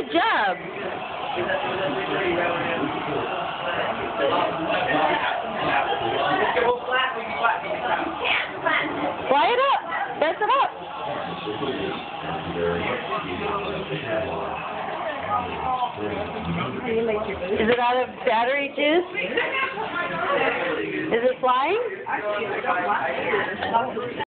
Good job. Fly it up. Press it up. Is it out of battery juice? Is it flying?